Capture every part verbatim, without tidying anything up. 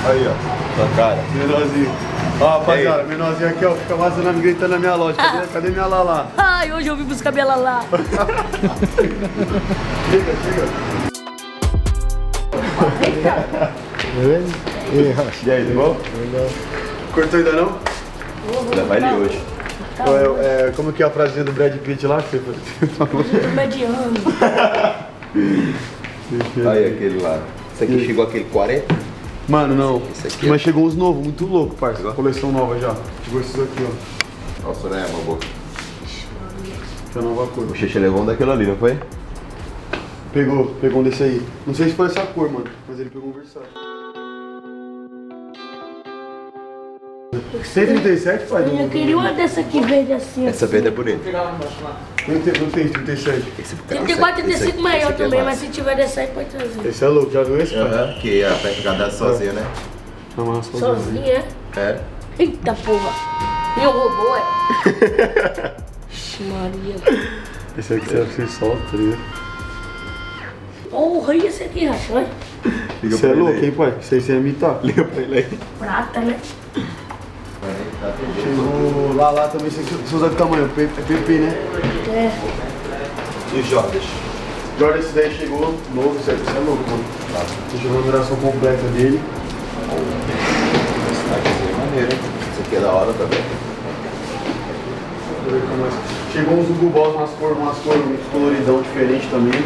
Aí, ó. Sua cara. Menorzinho. Ó, rapaziada, menorzinho aqui, ó. Fica vazando, gritando na minha loja. Cadê, cadê minha Lala? Ai, hoje eu vim buscar minha Lala. Chega, chega. Beleza? E aí, tudo bom? Cortou ainda não? Leva ele hoje. Tá É, é, como que é a frasinha do Brad Pitt lá que você falou? mediano. Aí, aquele lá. Esse aqui chegou aquele quarenta? Mano, não. Esse aqui, mas chegou uns novos, muito louco, parça. Coleção nova já. Chegou esses aqui, ó. Nossa, né, uma boca. Que é a nova cor. O Xixi levou um daquele ali, não foi? Pegou, pegou um desse aí. Não sei se foi essa cor, mano, mas ele pegou um Versace. cento e trinta e sete, pai? Eu queria uma dessa aqui verde assim. Essa verde é bonita. Não tem, não tem trinta e sete. Esse trinta e quatro, trinta e cinco maior esse aqui é também, mas massa. se tiver dessa aí pode trazer. Esse é louco, já viu esse, pai? Aham, que a pegada sozinha, né? Não, mas sozinho. Sozinho, é? É. Eita porra. E o robô, é? Ixi, Maria. Esse aqui serve que você solta, tá ligado? Porra, e esse aqui, racha, olha. Liga Você é pra ele louco, aí. hein, pai? Isso aí você ia imitar. Liga pra ele aí. Prata, né? Chegou lá, lá também, você você usa que tamanho? P- É P P, né? É. E os Jordas? Jordan, esse daí chegou novo, você é você é louco, mano. Deixa eu ver a numeração completa dele. Esse aqui é maneiro, hein? Esse aqui é da hora também. Deixa eu ver como é. Chegou uns Hugo Boss, umas cores, umas cores, uns coloridão diferente também.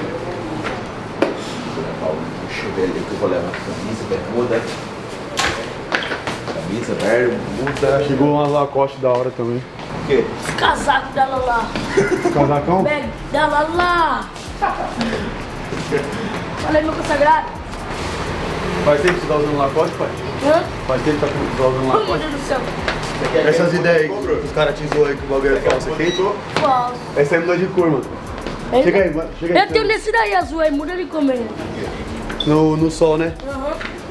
Deixa eu ver ali o que eu vou levar. Camisa, bermuda. Camisa, bermuda. Chegou umas Lacoste da hora também. O quê? Os casacos da Lala. Casacão? Bag da Lala. Olha aí, meu consagrado. Faz tempo que você tá usando Lacoste, pai? Hã? Faz tempo que tá usando Oh, meu Lacoste? Deus do céu. Essas ideias aí que os caras te zoam aí que o bagulho é falso aqui. Falso. Essa aí mudou de cor, mano. Chega aí, mano. Chega aí. Eu tenho nesse daí azul aí, muda de comer. No, no sol, né? Aham.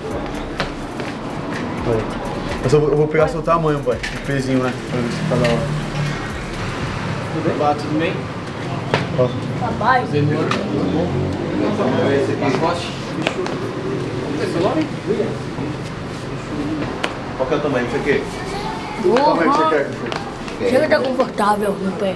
Aí. Eu, só vou, eu vou pegar seu tamanho, pai. O pezinho, né? Pra ver se tá da hora. Tudo bem? Bah, tudo bem? Ó. Rapaz. Tudo bom? Esse aqui. Pacote. Esse nome? Qual que é o tamanho disso aqui? Que tamanho que você Porra. quer, Cachorro? Chega tá confortável no pé.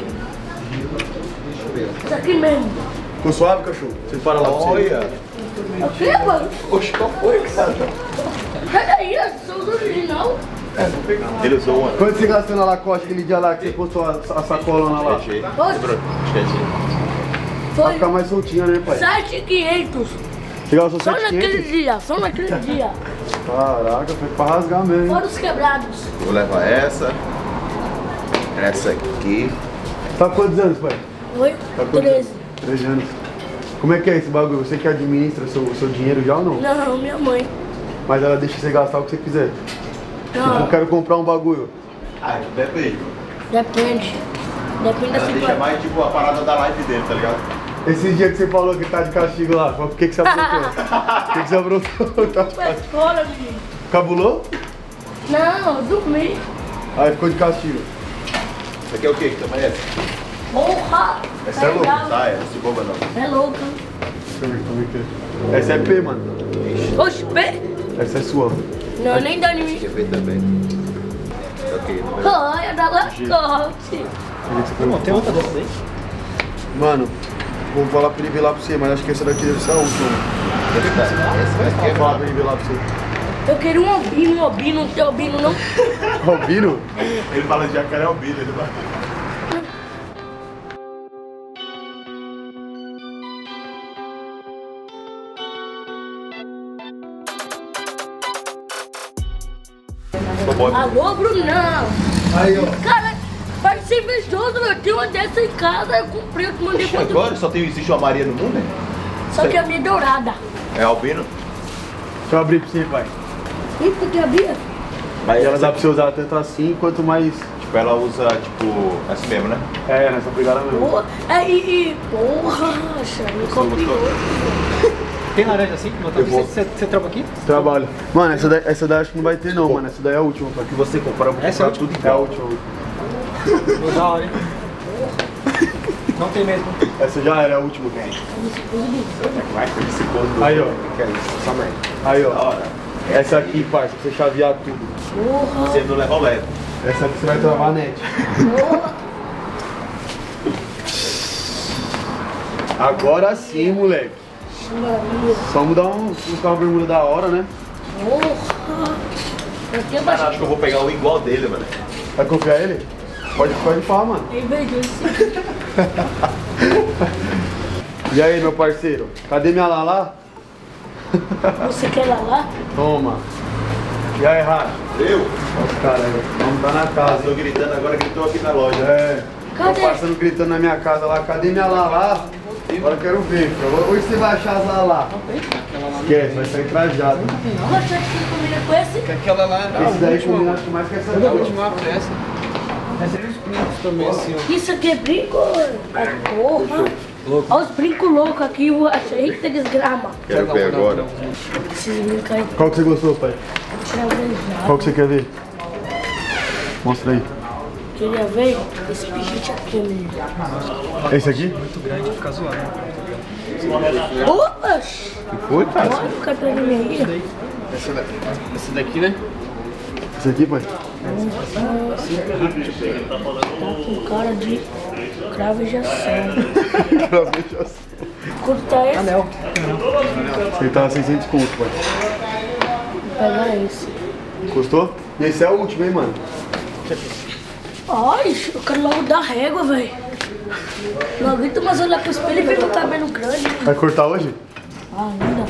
Isso aqui mesmo. Ficou suave, cachorro? Você para lá pra você. Olha! O quê, mano? Oxe, qual foi, cara? Sai daí, são os original. Ele usou uma. Quanto você gastou na Lacoste aquele dia lá que você postou a, a sacolona lá? Esqueci. Oxe. Lembrou? Esqueci. Pra Foi ficar mais soltinha, né, pai? sete mil e quinhentos. Você gastou Só sete mil e naquele quinhentos? dia, só naquele dia. Caraca, foi pra rasgar mesmo, hein? Fora os quebrados. Vou levar essa. Essa aqui. Tá com quantos anos, pai? Oi? Tá com treze. treze anos. Como é que é esse bagulho? Você que administra seu, seu dinheiro já ou não? Não, minha mãe. Mas ela deixa você gastar o que você quiser. Tipo, eu Não, quero comprar um bagulho. Ah, depende. depende. Depende da Ela deixa situação. mais tipo a parada da live dele, tá ligado? Esse dia que você falou que tá de castigo lá, por que, que você aprontou? Por que, que você aprontou? Tá de Pra castigo. escola, menino. Cabulou? Não, eu dormi. Aí ficou de castigo. Isso aqui é o quê? Que tamanho é esse? Porra! Essa é louca, legal. Tá, é, não se boba não. É louca. Deixa eu ver como é que é. Essa é P, mano. Oxe, pé? Essa é sua. Não, nem dá em mim. Quer ver também? Ok, número. Ai, é da Lacoste. Não, tem outra dessa daí? Mano, vou falar pra ele ver lá pra você, mas acho que essa daqui deve ser a última. Essa aqui é Vou falar pra braba. ele ver lá pra você. Eu queria um albino, um albino, não tem albino não. Albino? Ele fala de jacaré albino, ele vai. Alô, Brunão. Aí, ó. Cara, vai ser invejoso, eu tenho uma dessa em casa, eu comprei, eu te mandei Oxe, foto. agora só tem, existe uma Maria no mundo, né? Só que a minha é dourada. É albino? Deixa eu abrir pra você, pai. Eita, que abria? Mas Ela dá pra você usar tanto assim quanto mais. tipo, ela usa, tipo, assim mesmo, né? É, nessa pegada mesmo. Porra, é, e, e porra, racha, me Gostou, copiou. Tem laranja assim? que botar aqui? vou. Você, você trampa aqui? Trabalho. Mano, essa daí, essa daí acho que não vai ter não, mano. Essa daí é a última, pai. O que você comprar, eu vou Essa é a comprar tudo É a igual. última. Vou da hora, hein? Não tem mesmo. Essa já era a última. Vai com esse posto. Aí, ó. Que é isso? Só merda. Aí, Da ó. hora. Essa aqui, parça, pra você chavear tudo. Porra. Você não leva o leve. Essa aqui você vai travar a net. Porra. Agora sim, moleque. Maria. Só mudar um, colocar uma bermuda da hora, né? Porra. Eu tenho Cara, acho bastante. que eu vou pegar o igual dele, mano. Vai confiar ele? Pode, pode falar, mano. É invejoso. E aí, meu parceiro? Cadê minha Lala? Você quer lá lá? Toma. E aí, Racha? Eu? Olha cara aí. Vamos tá na casa. Tô gritando agora, gritou aqui na loja. É. Cadê? Tô passando gritando na minha casa lá. Cadê minha Lala? Agora eu quero ver, filho. Hoje você vai achar as Lala. Esquece, vai sair trajado. Você que combina com esse? Aquela lá era a Esse daí última. combina acho que mais que essa A daqui. última peça. Essa é os brincos também, assim, ó. Isso aqui é brinco? Ah, porra. Olha os brincos loucos aqui, eu achei. Eita desgrama. Quero ver agora. Esses brincos aí. Qual que você gostou, pai? Cravejado. Qual que você quer ver? Mostra aí. Queria ver esse bicho aqui mesmo. Esse aqui? Muito grande, fica zoado. Opa! Que foi, cara? Olha o cabelinho aí. Essa daqui, essa daqui, né? Esse aqui, pai? Tá com cara de cravejação. Quanto tá esse? Anel. Ele tava seiscentos conto, pai. Vou pegar esse. Gostou? E esse é o último, hein, mano? Ai, eu quero logo dar régua, velho. Não aguento mais olhar pro espelho e ver meu cabelo grande. Vai cortar hoje? Ah, ainda.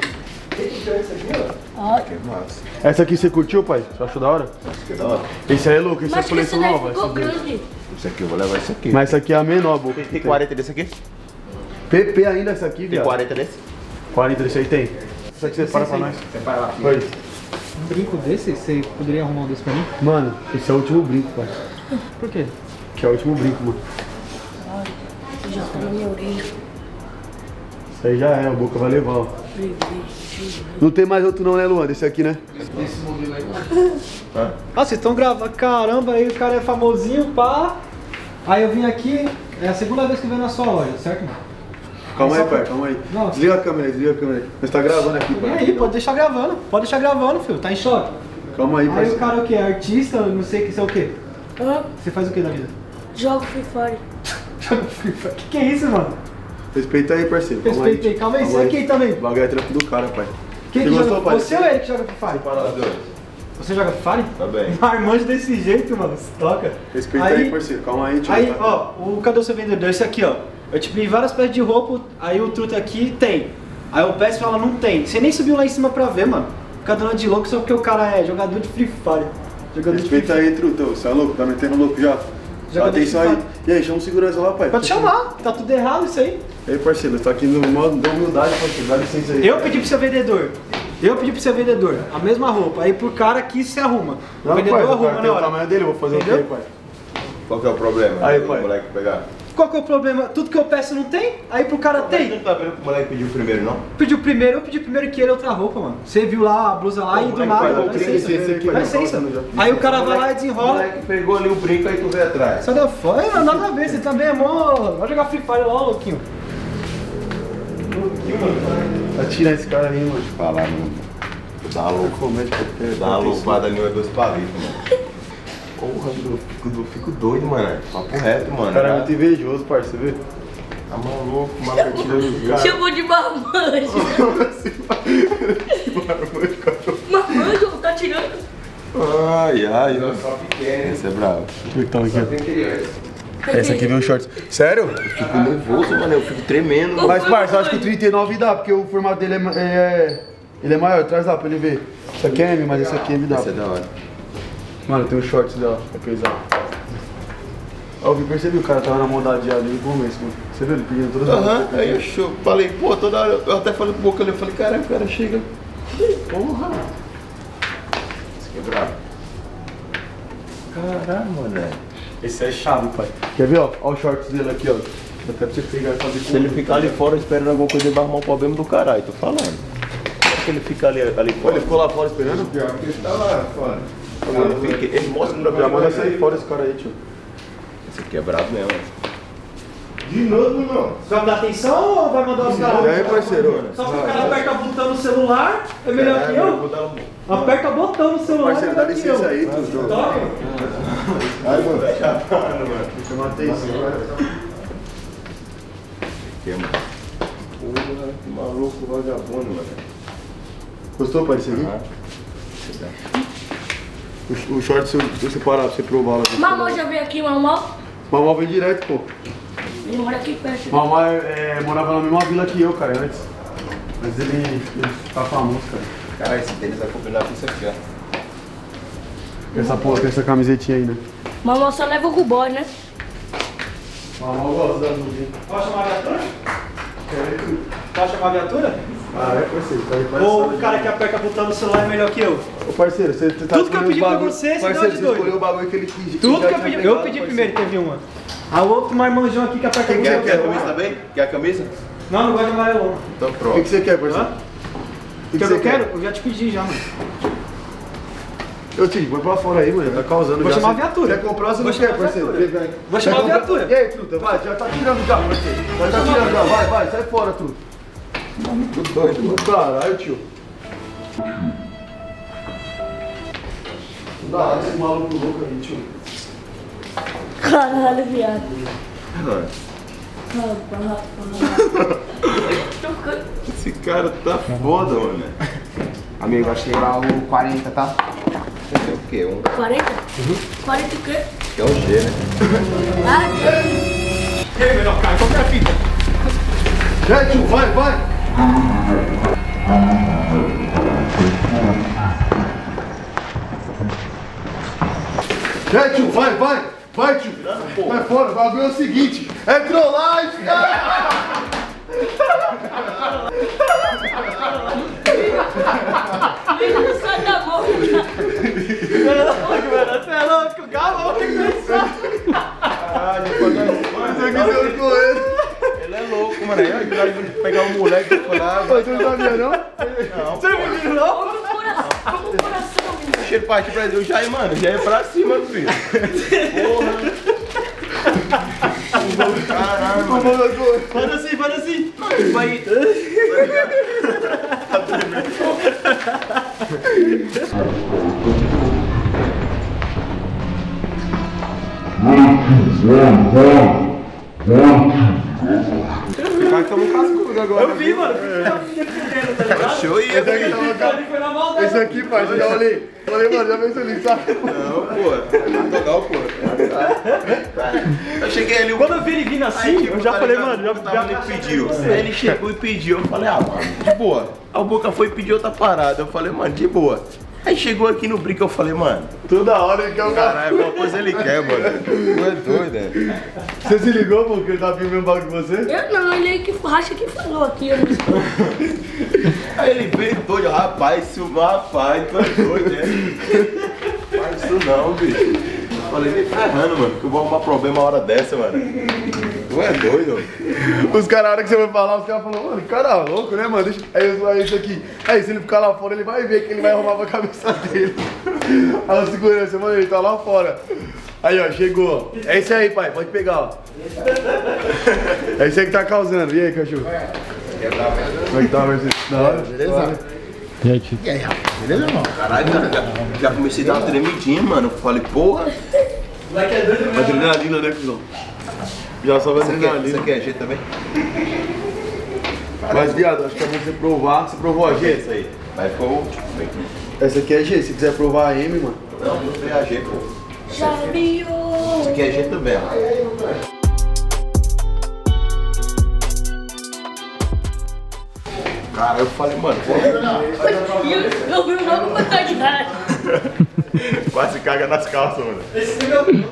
Ai, Essa aqui você curtiu, pai? Você achou da hora? Que da hora. Esse aí é louco, esse é mas que esse coleção daí nova. ficou esse aqui. grande. Isso aqui, eu vou levar isso aqui. Mas essa aqui é a menor, boca. Tem, tem quarenta desse aqui? P P ainda essa aqui, Tem viado. quarenta desse? quarenta desse aí tem. Essa aqui você para pra nós. Separa lá. Foi. Um brinco desse, você poderia arrumar um desse pra mim? Mano, esse é o último brinco, pai. Por quê? Que é o último brinco, mano. Já tá na minha orelha. Isso aí já é, a boca vai levar, ó. Não tem mais outro não, né, Luan? Esse aqui, né? Ah, vocês estão gravando. Caramba, aí o cara é famosinho, pá. Aí eu vim aqui, é a segunda vez que eu venho na sua loja, certo, mano? Calma aí, pai, calma aí. Não. Desliga a câmera aí, desliga a câmera aí. Nós tá gravando aqui, E pai. aí, pode deixar gravando, pode deixar gravando, filho, tá em choque. Calma aí, Aí o parceiro. cara é o quê? Artista, não sei o que, você é o quê? Hã? Você faz o quê da vida? Jogo Free Fire. Que que é isso, mano? Respeita aí, parceiro. Respeita aí, calma aí, você aqui também. O bagulho é trampo do cara, pai. Quem Você que gostou, joga? pai? Você ou ele que joga Free Fire? Os dois. Você joga Free Fire? Tá bem. Marmanjo desse jeito, mano, se toca. Respeita aí, parceiro. Calma aí, tio. Aí, ó, o cadê o seu vendedor? Esse aqui, ó. Eu te pedi várias peças de roupa, aí o truta aqui tem. Aí o P S fala, não tem. Você nem subiu lá em cima pra ver, mano. Fica dando de louco só porque o cara é jogador de Free Fire. Jogador de Free Respeita aí, trutão. Você é louco? Tá metendo louco já? Dá Jogador atenção de aí. FIFA. E aí, chama o segurança lá, pai. Pode chamar, tá tudo errado isso aí. E aí, parceiro, tá aqui no modo da humildade, parceiro. Dá licença aí. Eu pedi pro seu vendedor. Eu pedi pro seu vendedor, a mesma roupa. Aí pro cara aqui se arruma. O Não, vendedor pai, o arruma cara na tem o hora. tamanho dele, eu vou fazer Entendeu? o quê, pai? Qual que é o problema? Aí, O pai. moleque pegar. Qual que é o problema? Tudo que eu peço não tem, aí pro cara Você tem. não tá vendo que o moleque pediu primeiro, não? Pediu primeiro, eu pedi primeiro que ele outra roupa, mano. Você viu lá a blusa lá e do moleque nada, vai dar dá o licença. esse- esse aqui, Dá vai licença. falando já. Aí o cara vai lá e O desenrola. moleque pegou ali o brinco, aí tu veio atrás. Sai da fora, é, nada a ver, você também é mó. Vai jogar Free Fire lá, louquinho. Vai tirar esse cara aí, mano. Falar, mano. Dá uma louca. Comédia, porque- Dá uma loucada ali, dois palitos, mano. Porra, eu fico, eu fico doido, mano. Papo reto, mano. O cara é muito invejoso, parceiro, você vê? Tá maluco, maluco, tirando cara. Chamou de marmanjo. Marmanjo, tá tirando. Ai, ai. Esse é bravo. Então, aqui, ó. Essa aqui veio o shorts. Sério? Fico nervoso, mano. Eu fico tremendo. Mas, parça, eu acho que o trinta e nove dá, porque o formato dele é, ma- é, ele é maior. Traz lá pra ele ver. Isso aqui é M, mas esse aqui é M dá. Esse é da hora. Mano, tem um shorts dela, é pesado. Ó, eu vi, percebi, o cara tava na maldade ali no começo, mano. Você viu ele pedindo todas as Aham, roupas? aí eu show. Falei, pô, toda hora. Eu até falei pro boca ali, eu falei, caralho, o cara chega. Porra. Esse aqui é bravo. Caralho, mano. Esse é chave, pai. Quer ver, ó? Ó o shorts dele aqui, ó. Dá até pra você pegar e fazer Se ele ficar ali fora esperando alguma coisa, ele vai arrumar um problema do caralho, tô falando. Se ele ficar ali, ali Olha, fora. ele ficou lá fora esperando? Pior que ele tá lá fora. Ele, fica, ele mostra pra mim. Já manda sair fora esse cara aí, tio. Esse aqui é brabo mesmo. De novo, não. Vai me dar atenção ou vai mandar os caras? E aí, parceiro? Só que o cara aperta o botão no celular, é melhor que eu? Aperta o botão no celular, Parceiro, é dá melhor que eu. licença aí, tu jogo. Toca. Ai, mano, vai chapando, mano. Chama atenção. Que, mano? Porra, que maluco vagabundo, mano. Gostou, parceiro? Ah. O, o short, se eu, se eu separar pra você provar lá. Mamão já veio aqui, mamão. Mamãe vem direto, pô. Ele mora aqui perto. Mamãe é, morava na mesma vila que eu, cara, antes. Mas ele, ele tá famoso, cara. Cara, esse tênis vai combinar com isso aqui, ó. Essa porra, tem essa camisetinha aí, né? Mamão só leva o Guboy, né? Mamãe gosta da música. Pode chamar a viatura? Pode chamar a viatura? Ah, é, parceiro. Tá aí, Ou o cara que aperta o botão no celular é melhor que eu? Ô, parceiro, você, você tá Tudo que eu escolhendo pedi os pra bagulho- você, você parceiro, deu de você doido. escolheu o bagulho que ele quis. Tudo já que eu tinha pedi, pegado, eu pedi parceiro. primeiro, teve uma. A outro marmanjão aqui que aperta o botão Quer, no quer a celular. camisa também? Quer a camisa? Não, não gosto de amarelão. Então O que, pronto. que você quer, parceiro? Hã? O que, O que eu quero? Eu já te pedi já, mano. Eu te põe pra fora aí, mano. Tá causando Vou já. chamar a Você- viatura. Quer comprar ou você Vou não quer, chamar a parceiro? viatura. Vem, vem. Vou chamar Quer a comprar? viatura. E aí, truta, vai, já tá tirando já, parceiro. Já tá tirando já, vai, vai, sai fora, truta. Tudo doido, mano. Caralho, tio. Não dá esse maluco louco aí, tio. Caralho, viado. Mano, Rapaz, rapaz. esse cara tá foda, mano. Amigo, achei lá o quarenta, tá? É o quê? Um... quarenta? quarenta o quê? Que é o G, né? Ah, E aí, melhor cara, qual que é a fita? Já, tio, vai, vai. Já, tio, vai, vai. Vai, tio. Vai fora, o bagulho é o seguinte. É trollagem, cara. menino, sai da mão. Você é louco, calma, vou pensar. Você aqui saiu correndo. Ele é louco, mano. Aí, ó, ele vai pegar o moleque e falar. Você não sabia, não? Você não me viu, não? Vamos no coração, vamos no coração, menino. Deixa ele partir pra Deus já aí, mano. Já é pra cima, filho. Porra. Caralho, mano. Faz assim, faz assim. Vai. Vai tomar um cascudo agora. Eu vi, mano. Por que você tá me defendendo, tá ligado? Show e Esse aqui filho. tava Então, ele foi na maldade. Esse aqui, pai, eu já olhei. Falei, mano, já pensou nisso, sabe? Não, pô. Legal, pô. Eu cheguei ali. Quando eu vi ele vindo assim, Aí, tipo, eu já tá falei, ligado? mano, já, Eu tava, já ele pediu. Aí ele chegou e pediu. Eu falei, ah, mano, de boa. Aí o Boca foi e pediu outra parada. Eu falei, mano, de boa. Aí chegou aqui no brinco, eu falei, mano, Toda hora ele quer o cara. caralho, alguma coisa ele quer, mano. Tu é doido, né? Você se ligou, pô, que ele tava pedindo o mesmo bagulho que você? Eu não, ele aí que racha que falou aqui. Eu não... Aí ele veio doido, rapaz, isso, rapaz, tu é doido, né? Faz isso não, bicho. Eu falei, nem ferrando, mano, que eu vou arrumar problema uma hora dessa, mano. Tu é doido, mano. Os caras, a hora que você vai falar, os caras falam, mano, cara louco, né, mano? Deixa... Aí eu aí isso aqui. Aí se ele ficar lá fora, ele vai ver que ele vai arrumar pra cabeça dele. Aí o segurança, mano, ele tá lá fora. Aí, ó, chegou. É esse aí, pai, pode pegar, ó. É esse aí que tá causando. E aí, cachorro? Como é que tá, Marcelo? Da hora? Beleza? Gente. E aí, rapaz, beleza, irmão? Caralho, cara, já, já comecei a dar uma tremidinha, mano. Eu falei, porra. moleque é doido mesmo. Adrenalina, né, cuzão? Já sobe Você quer, você adrenalina. quer G também? Mas, viado, acho que é bom você provar. Você provou a G? Essa aí. Mas ficou. Essa aqui é G. Se quiser provar a M, mano. Não, não foi a G, pô. Já viu? Isso aqui é G também, ó. Cara, eu falei, mano, pô, E eu, eu vi o nome pra candidato. quase caga nas calças, mano. Esse é meu.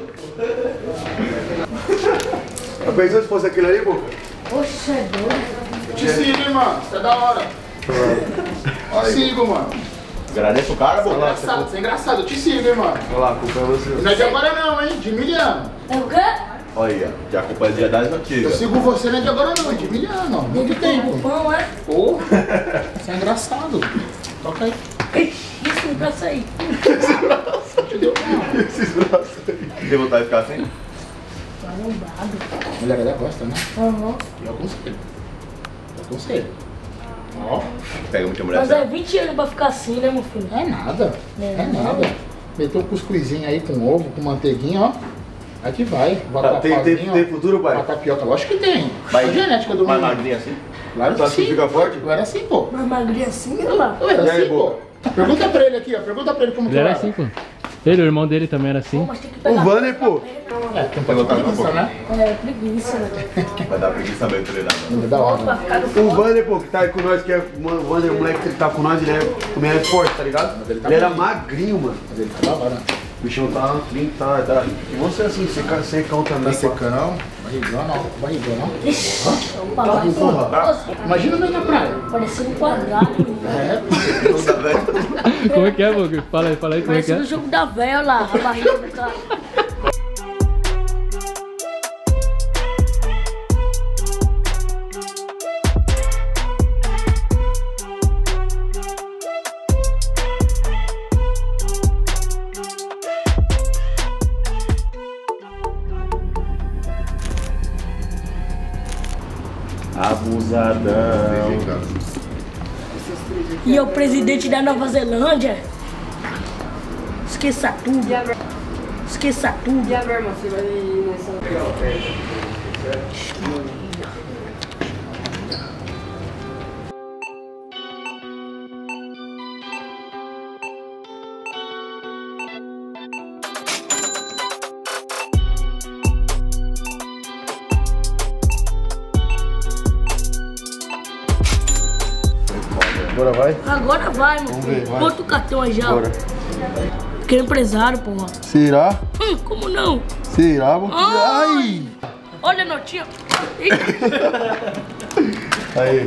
Eu pensei se fosse aquele ali, pô. Poxa, é doido. Te sigo, hein, mano. Isso é da hora. Te sigo, mano. Agradeço o cara, pô. Engraçado, isso é engraçado. Eu te sigo, hein, mano. Olha lá, a culpa é você. Não é de agora não, hein. De miliano. É o quê? Olha aí, ó. Já acompanha dia das Eu antigas. sigo você, não é de agora não. É de miliano, ó. Muito tempo. Pão, é? Pô, isso é engraçado. Toca aí. Isso não vai sair. Te deu não. Esses braços aí. Tem vontade de ficar assim? A mulherada gosta, né? Aham. E eu aconselho. Eu aconselho. Ó. Pega muita mulher. Mas é vinte anos pra ficar assim, né, meu filho? É nada. É É nada. Meteu um cuscuzinho aí com ovo, com manteiguinha, ó. Aqui vai. Tá, tem, tem, tem futuro, pai? Uma tapioca, lógico que tem. Vai- A genética do Mais menino. magrinha assim? Claro Tu que acha que sim. fica forte? Eu era assim, pô. Mas magrinha assim, olha lá. Eu era E aí, assim, pô. Boca? Pergunta pra ele aqui, ó. Pergunta pra ele como que Ele eu era assim, pô. Ele, o irmão dele também era assim. Mas tem que O pegar. Vander, pô. É, tem um Pegou pouco de tá preguiça, bom. né? É, preguiça, né? Vai dar preguiça mesmo treinar. É da hora, Pra né? ficar no O fogo. Vander, pô, que tá aí com nós, que é o Vander, o moleque que tá com nós, ele é, também é forte, tá ligado? Mas ele tá Ele era bem. magrinho, mano. Mas ele tá da hora. O bichão tá trinta, tá, tá. E você assim, seca, secão também. Tá pá. secão. Barrigão, não. Barrigão, não. Ixi, opa, vai. porra. Nossa, Imagina nós na praia. parecendo um quadrado. É. Como é que é, Boca? Fala aí, fala aí como é que Parecendo é. o jogo da véia lá, a barriga do cara. Abusadão. E é o presidente da Nova Zelândia. Esqueça tudo. Esqueça tudo. E agora, irmão, você vai nessa... Bora, vai? Agora vai, meu Vamos filho. ver, vai. Bota o cartão aí já. Bora. Que é empresário, porra. Será? Hum, como não? Será? Vou- Ai. Ai! Olha a notinha. Aí.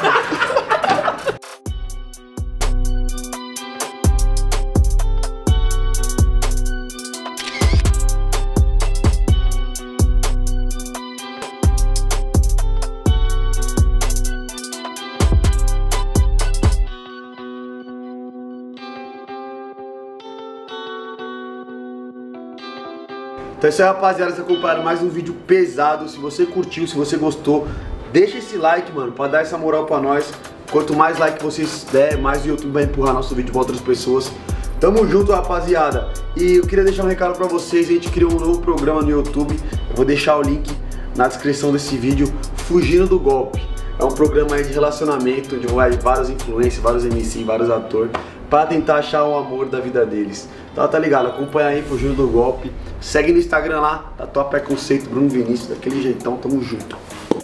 Então é isso aí, rapaziada, vocês acompanharam mais um vídeo pesado. Se você curtiu, se você gostou, deixa esse like, mano, pra dar essa moral pra nós. Quanto mais like vocês der, mais o YouTube vai empurrar nosso vídeo pra outras pessoas. Tamo junto, rapaziada. E eu queria deixar um recado pra vocês. A gente criou um novo programa no YouTube. Eu vou deixar o link na descrição desse vídeo, Fugindo do Golpe. É um programa aí de relacionamento, onde vai vários influencers, vários M C, vários atores, pra tentar achar o amor da vida deles. Então tá ligado, acompanha aí Fugindo do Golpe. Segue no Instagram lá, Tatuapé Conceito, Bruno Vinícius, daquele jeitão, tamo junto.